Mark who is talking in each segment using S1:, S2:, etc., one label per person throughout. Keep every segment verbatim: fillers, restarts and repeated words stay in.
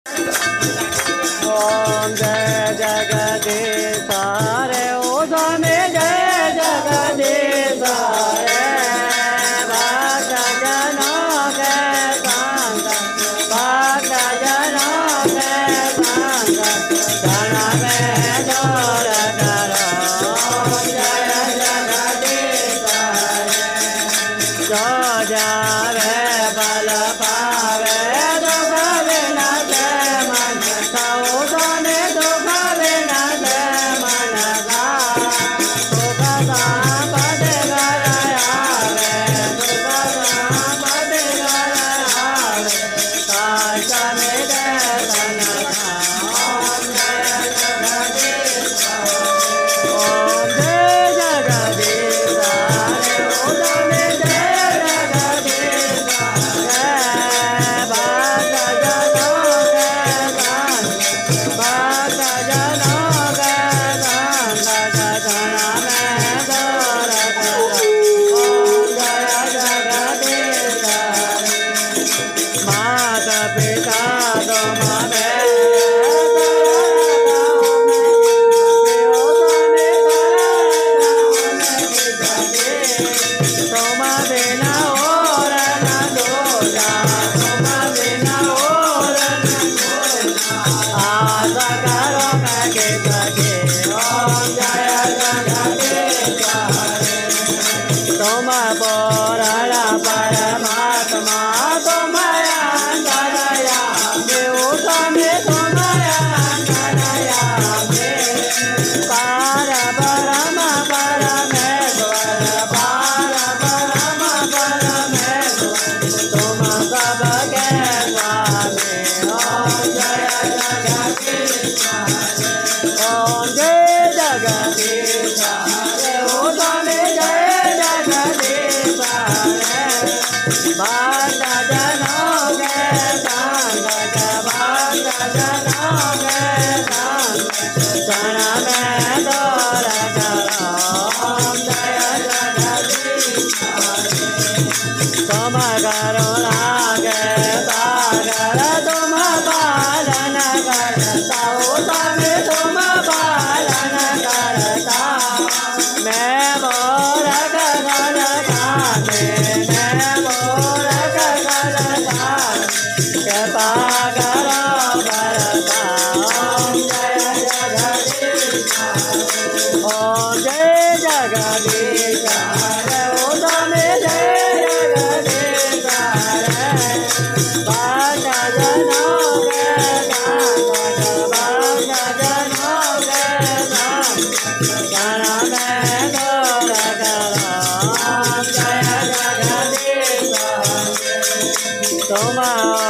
S1: ओम जय जगदीश रे ओ स्वामी जय जगदीश रे भक्त जनों के संग भक्त जनों के संग धन में जोर करो जय जगदीश रे जो जावे बल पावे दुख विनाशे मन सौदने दुख विनाशे मन का सुख संपद घर आवे सुख संपद घर आवे काश मिले धन ओम जय जगदीश ओम जय जगदीश रे ओ स्वामी जय जगदीश रे भक्त जनों के संग भक्त जनों के संग धन में जोर करो ओम जय जगदीश रे माता पिता तुम मेरे तुम बिना और न दूजा तुम बिना और न दूजा आशा करो मैं किसके ओम जय जगदीश रे तुम पूर्ण परमात्मा तुम अंतर्यामी ओ स्वामी तुम अंतर्यामी पार ब्रह्म परमेश्वर पार ब्रह्म परमेश्वर तुम सबके स्वामी ओम जय जगदीश रे ओम जय जगदीश रे ओ स्वामी जय जगदीश रे भक्त जनों के संग भक्त जनों के संग धन में जोर करो ओम जय जगदीश रे तुम करुणा के सागर तुम पालन करता ओ स्वामी तुम पालन करता मैं मोरक गल गाने मैं मोरक गल गाने कृपा करो करता ओम जय जगदीश रे ओम जय जगदीश रे ओ स्वामी जय जगदीश रे भक्त जनों के संग भक्त जनों के संग धन में जोर करो ओम जय जगदीश रे तुम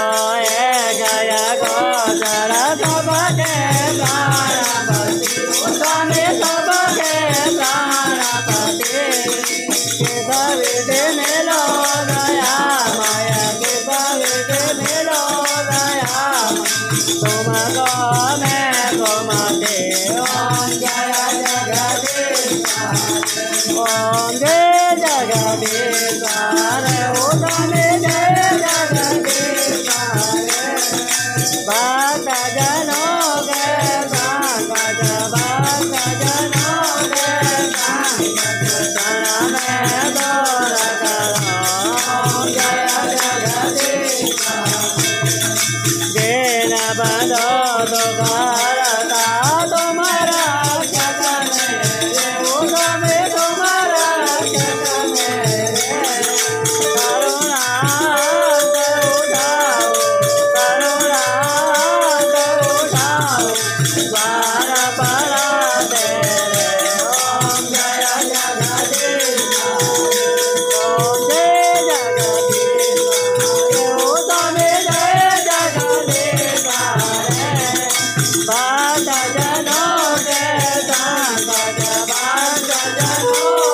S1: एक गोचर सबके प्राणपति ओ स्वामी सबके प्राणपति किस विधि मिलो दया माय किस विधि मिलो दया तुमको मैं घुमते ओम जय जगदीश रे ओम जय जगदीश रे ओ स्वामी जय जगदीश रे भक्त जनों के संग भक्त जनों के संग धन में जोर करो ओम जय जगदीश रे दीन बंधो दुख हरता तुम्हारा रक्षक मेरे ओ स्वामी तुम्हारा रक्षक मेरे करुणा से उठाओ करुणा से उठाओ द्वार पर तेरे ओम जय जगदीश ओम जय जगदीश ओ स्वामी जय जगदीश रे भक्त जनों के संग भक्त जनों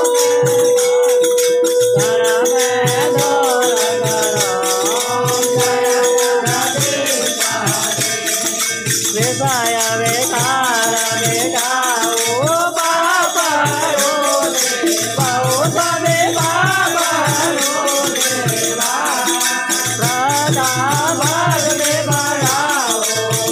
S1: के धन में जोर करो ओम जय जगदीश रे विषय विकार मिटाओ पाप रो देवा ओ स्वामी पाप रो देवा सदा भक्ति बढ़ाओ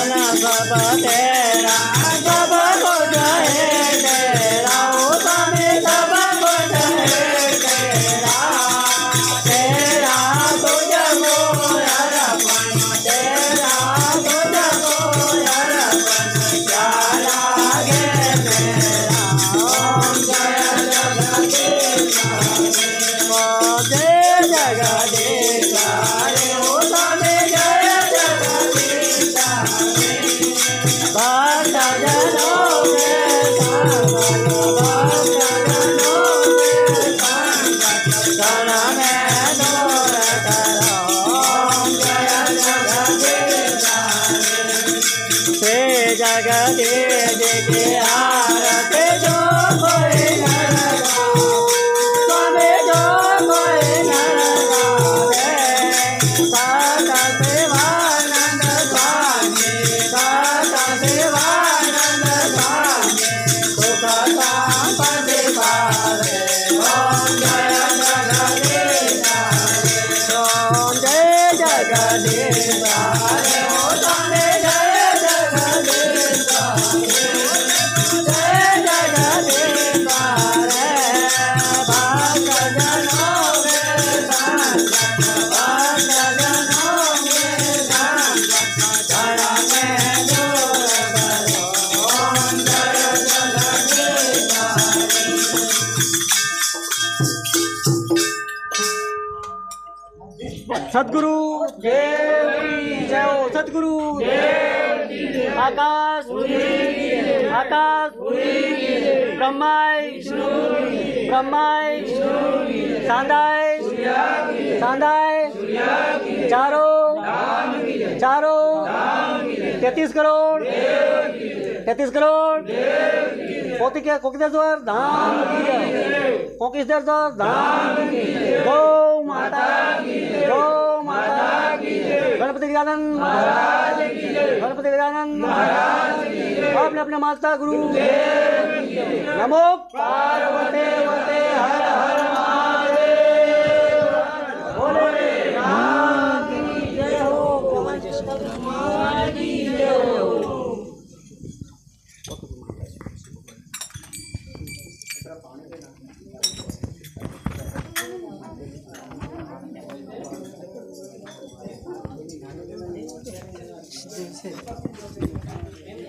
S1: धन सब तेरा सब कुछ है तेरा ओ स्वामी सब कुछ है तेरा तेरा तुझको अर्पण तेरा तुझको अर्पण क्या लागे मेरा ओम जय जगदीश जय जगदीश हरे ओ स्वामी जय जगदीश भक्त जनों में भक्त जनों में क्षण में दूर करो ओम जय जगदीश श्री जगदीश की आरती जो कोई नर गाओ स्वामी जो कोई नर गावे सत शिवानंद स्वामी सत शिवानंद स्वामी सुख संपत्ति पावे ओम जय जगदीश ओम जय जगदीश हरे ओ स्वामी जय जगदीश जय जगदीश हरे भक्त जनों में संत भक्त जनों में संत क्षण में दूर करो ओम जय जगदीश सद्गुरु देव की जय हो सद्गुरु आकाश आकाश ब्रह्माय ब्रह्माय सांदाय सांदाय चारों चारों तैतीस करोड़ तैतीस करोड़ कोटि के कोकिदेश्वर धाम की कोकिदेश्वर धाम की गौ माता गौ माता की गणपति गजानन महाराज की गणपति गजानन महाराज की आपने अपने माता गुरु नमो पार्वती वते हर हर महादेव बोले राम की जय हो भगवान की जय हो जैसे